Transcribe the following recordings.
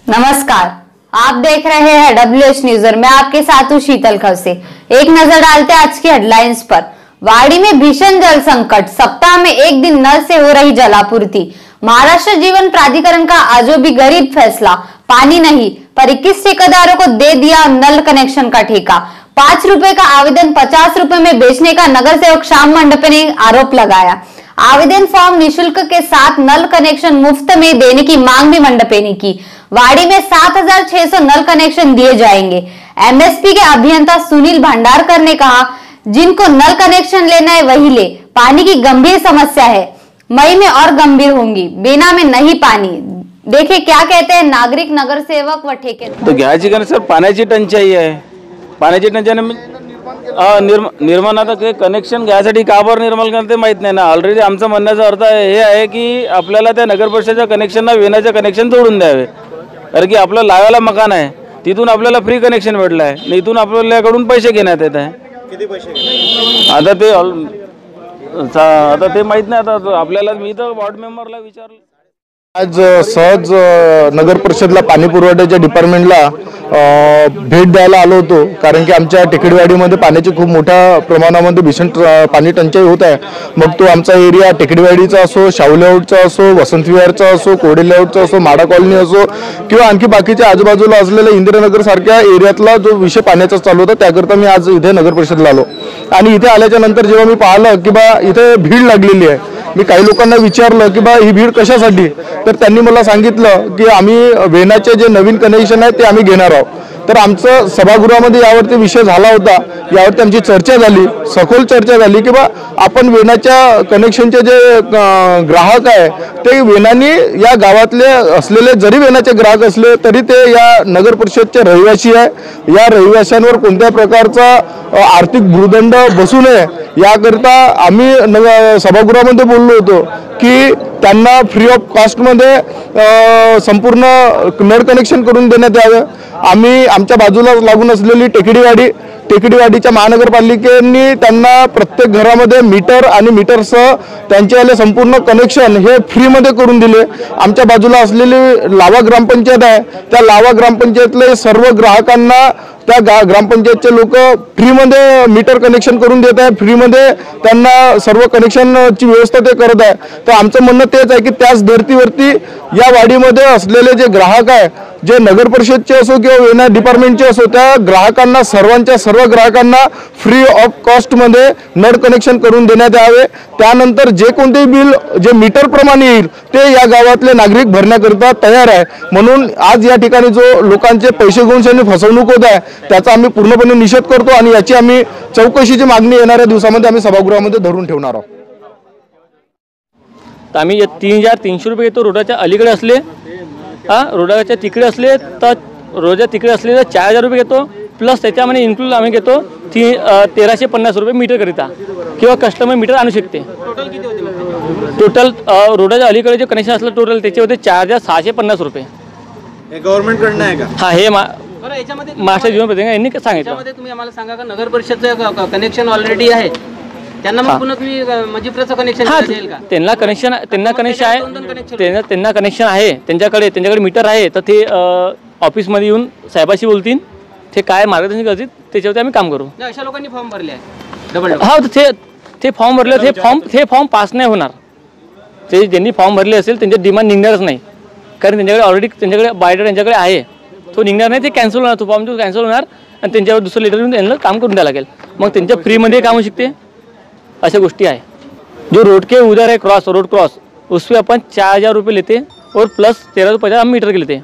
नमस्कार, आप देख रहे हैं WH न्यूज और मैं आपके साथ हूँ शीतल खवसे। एक नजर डालते हैं आज की हेडलाइंस पर। वाड़ी में भीषण जल संकट, सप्ताह में एक दिन नल से हो रही जलापूर्ति। महाराष्ट्र जीवन प्राधिकरण का आजो भी गरीब फैसला, पानी नहीं पर 21 ठेकेदारों को दे दिया नल कनेक्शन का ठेका। 5 रुपए का आवेदन 50 रुपए में बेचने का नगर सेवक श्याम मंडपे ने आरोप लगाया। आवेदन फॉर्म निशुल्क के साथ नल कनेक्शन मुफ्त में देने की मांग भी मंडपे ने की। वाड़ी में 7,600 नल कनेक्शन दिए जाएंगे। MSP के अभियंता सुनील भंडारकर ने कहा, जिनको नल कनेक्शन लेना है वही ले, पानी की गंभीर समस्या है, मई में और गंभीर होंगी, बिना में नहीं पानी। देखिए क्या कहते हैं नागरिक, नगर सेवक व ठेकेदार। तो घ्यायची का सर, पाण्याची टंचाई आहे। पाण्याची टंचाई निर्माण आता ते कनेक्शन घ्यायसाठी का बरं निर्माण करते माहित नाही ना। ऑलरेडी आमचं म्हणण्याचा अर्थ हे आहे की आपल्याला त्या नगर परिषदेच्या कनेक्शनला वेण्याचं कनेक्शन जोडून द्यावे, कारण की आपलं लावायला मकान आहे, तिथून आपल्याला फ्री कनेक्शन भेटलं आहे, इथून आपल्याकडून पैसे घेण्यात येत आहे। किती पैसे आता ते माहित नाही। आता आपल्याला मी तर वॉर्ड मेंबरला विचारलं। आज सहज नगर परिषदला पाणी पुरवठ्याच्या डिपार्टमेंटला भेट द्यायला आलो होतो, कारण की आमच्या टेकडीवाडीमध्ये पाण्याची खूप मोठ्या प्रमाणामध्ये भीषण पाणी टंचाई होत आहे। मग तो आमचा एरिया टेकडीवाडीचा असो, शाहू लेआउटचा असो, वसंत विहारचा असो, कोडे लेआउटचा असो, माडा कॉलनी असो किंवा आणखी बाकीच्या आजूबाजूला असलेल्या इंदिरानगर सारख्या एरियातला जो विषय पाण्याचा चालू होता, त्याकरता मी आज इथे नगर परिषदला आलो। आणि इथे आल्याच्या नंतर जेव्हा मी पाहिलं की बा इथे भीड लागलेली आहे, मी काही लोकांना विचारलं की बा ही भीड कशासाठी, तर त्यांनी मला सांगितलं की आम्ही वेणाचे जे नवीन कनेक्शन आहे ते आम्ही घेणार आहोत। तर आमचं सभागृहामध्ये यावरती विषय झाला होता, यावरती आमची चर्चा झाली, सखोल चर्चा झाली की बा आपण वेणाच्या कनेक्शनचे जे ग्राहक आहे ते वेणानी या गावातले असलेले जरी वेणाचे ग्राहक असले तरी ते या नगर परिषदचे रहिवासी आहे। या रहिवाशांवर कोणत्या प्रकारचा आर्थिक भूर्दंड बसू नये याकरता आम्ही सभागृहामध्ये बोललो होतो की त्यांना फ्री ऑफ कॉस्टमध्ये संपूर्ण नळ कनेक्शन करून देण्यात यावे। आम्ही आमच्या बाजूला लागून असलेली टेकडीवाडीच्या महानगरपालिकेने त्यांना प्रत्येक घरामध्ये मीटर आणि मीटरसह त्यांच्यावाले संपूर्ण कनेक्शन हे फ्रीमध्ये करून दिले। आमच्या बाजूला असलेली लावा ग्रामपंचायत आहे, त्या लावा ग्रामपंचायतले सर्व ग्राहकांना त्या ग्रामपंचायतचे लोक फ्रीमध्ये मीटर कनेक्शन करून देत आहे, फ्रीमध्ये त्यांना सर्व कनेक्शनची व्यवस्था ते करत आहे। तर आमचं म्हणणं तेच आहे की त्याच धर्तीवरती या वाडीमध्ये असलेले जे ग्राहक आहे, जे नगर परिषदचे असो किंवा वेणा डिपार्टमेंटचे असो, त्या ग्राहकांना सर्व ग्राहकांना फ्री ऑफ कॉस्टमध्ये नळ कनेक्शन करून देण्यात यावे। त्यानंतर जे कोणतेही बिल जे मीटर प्रमाणे येईल ते या गावातले नागरिक भरण्याकरिता तयार आहे। म्हणून आज या ठिकाणी जो लोकांचे पैसे घेऊन फसवणूक होत आहे त्याचा आम्ही पूर्णपणे निषेध करतो आणि याची आम्ही चौकशीची मागणी येणाऱ्या दिवसामध्ये आम्ही सभागृहामध्ये धरून ठेवणार आहोत। तर आम्ही 3,300 रुपये घेतो रोडाच्या अलीकडे असले, रोडाच्या तिकडे असले तर रोडच्या तिकडे असले तर 4,000 रुपये घेतो, प्लस त्याच्यामध्ये इन्क्लूड आम्ही घेतो 1,350 रुपये मीटर करिता, किंवा कस्टमर मीटर आणू शकते। टोटल रोडाच्या अलीकडे जे कनेक्शन असलं टोटल त्याचे होते 4,650 रुपये। गव्हर्नमेंट कडनं आहे का? हा, हे महाराष्ट्र जीवन प्राधिकरण यांनी सांगितलं। तुम्ही आम्हाला सांगा का नगर परिषदचं कनेक्शन ऑलरेडी आहे, त्यांना मग पुन्हा तुम्ही मजिप्राचं कनेक्शन देईल का? त्यांना कनेक्शन आहे, त्यांच्याकडे मीटर आहे, तर ते ऑफिसमध्ये येऊन साहेबाशी बोलतील, ते काय मार्गदर्शन करतील त्याच्यावरती आम्ही काम करू। अशा लोकांनी फॉर्म भरले आहे। हा, ते फॉर्म भरले, ते फॉर्म पास नाही होणार। ते ज्यांनी फॉर्म भरले असेल त्यांचे डिमांड निघणारच नाही, कारण त्यांच्याकडे बायोडेटा त्यांच्याकडे आहे, तो निघणार नाही, ते कॅन्सल होणार, तो फॉर्म जो कॅन्सल होणार आणि त्यांच्यावर दुसरं लेटर देऊन त्यांना काम करून द्यायला लागेल। मग त्यांच्या फ्रीमध्ये काम होऊ शकते, अशा गोष्टी आहे। जो रोड के उधर है रोड क्रॉस उसमें अपन 4,000 रुपये लेते और प्लस 1350 हम मीटर के लेते हैं।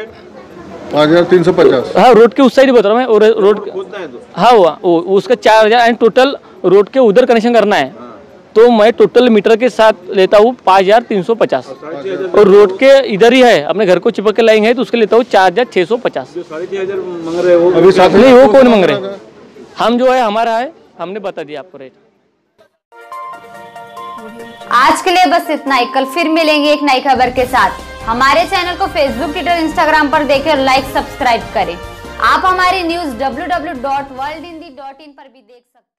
5,350। हाँ, रोड के उस साइड बता रहा हूँ मैं, रोड हाँ वो उसका 4,000 एंड टोटल रोड के उधर कनेक्शन करना है, तो मैं टोटल मीटर के साथ लेता हूँ 5,350, और रोड के इधर ही है अपने घर को चिपक के लाएंगे तो उसके लेता हूँ 4,650। नहीं, वो कौन मांग रहे, हम जो है हमारा है, हमने बता दिया आपको रेट। आज के लिए बस इतना ही, कल फिर मिलेंगे एक नई खबर के साथ। हमारे चैनल को फेसबुक, ट्विटर, इंस्टाग्राम पर देखें और लाइक, सब्सक्राइब करें। आप हमारी न्यूज www.worldhindi.in पर भी देख सकते हैं।